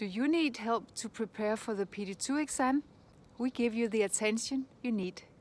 Do you need help to prepare for the PD2 exam? We give you the attention you need.